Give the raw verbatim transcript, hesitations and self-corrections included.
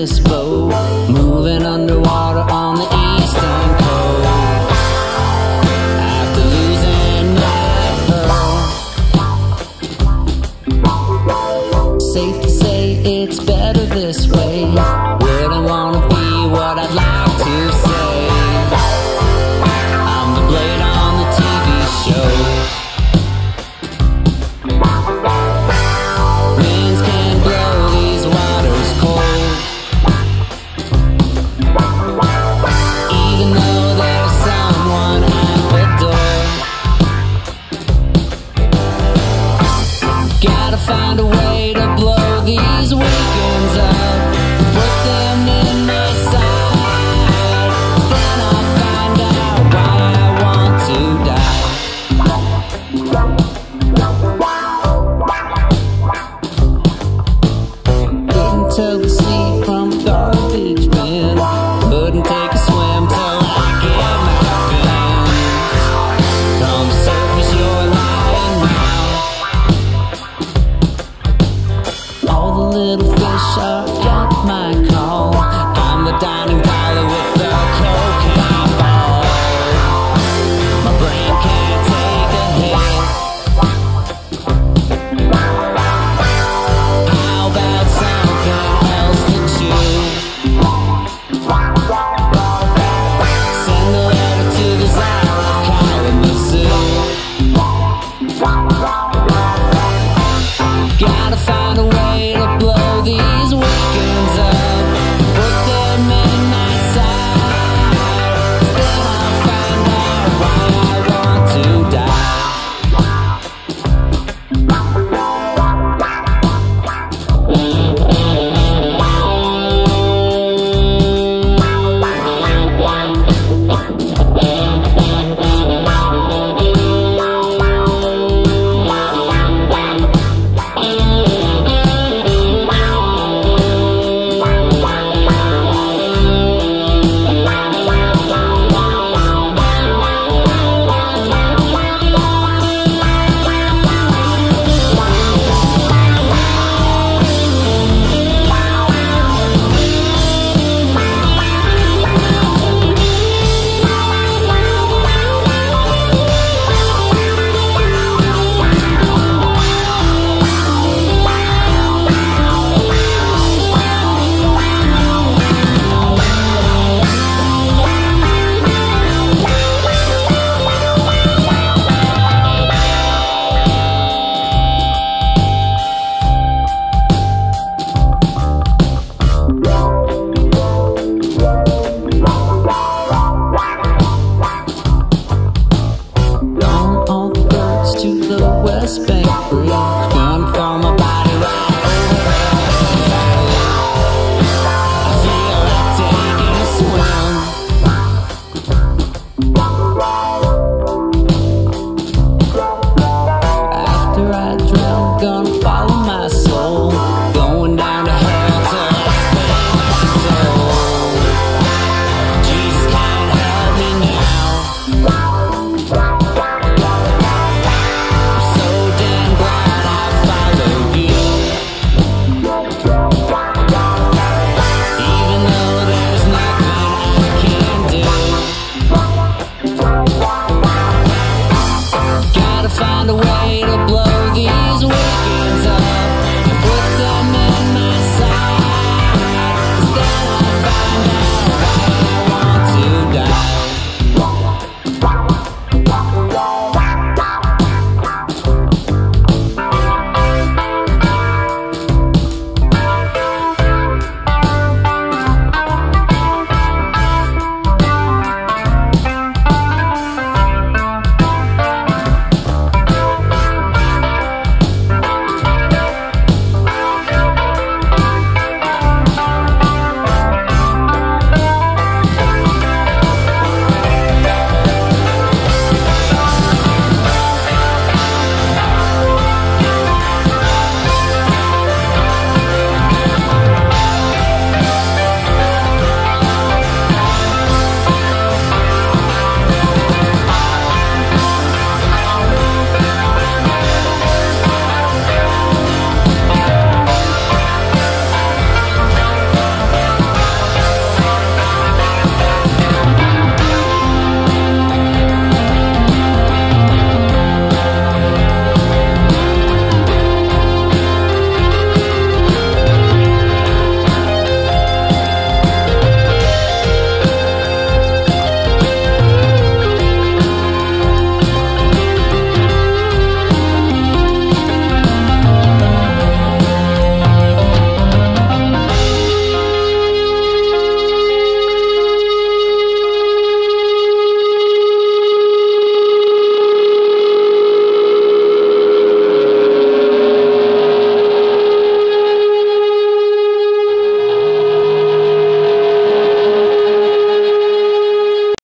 sailless boat, moving underwater on the eastern coast. After losing that pearl, safe to say it's better this way. Wouldn't wanna be what I'd like to say. I'm the blade on the T V show. Winds can blow these waters cold, even though there's someone at the door. Gotta find a way to blow these weekends up, put them in my side. Then I'll find out why I want to die. Couldn't tell the sea from a garbage bin. Couldn't take a swim till I get my fins. Come surface, you're lying now. All the little fish are